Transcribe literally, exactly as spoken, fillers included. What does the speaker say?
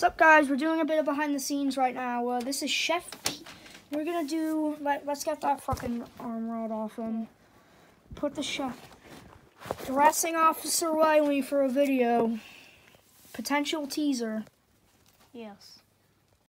What's up, guys? We're doing a bit of behind the scenes right now. Uh, this is Chef P. We're gonna do. Let, let's get that fucking arm right off him. Put the chef. Dressing Officer Riley for a video. Potential teaser. Yes.